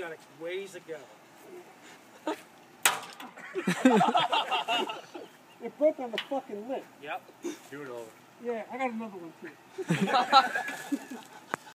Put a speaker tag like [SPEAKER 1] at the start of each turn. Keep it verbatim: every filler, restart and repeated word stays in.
[SPEAKER 1] got a ways to go.
[SPEAKER 2] It broke on the fucking lip.
[SPEAKER 1] Yep. Do it over.
[SPEAKER 2] Yeah, I got another one too.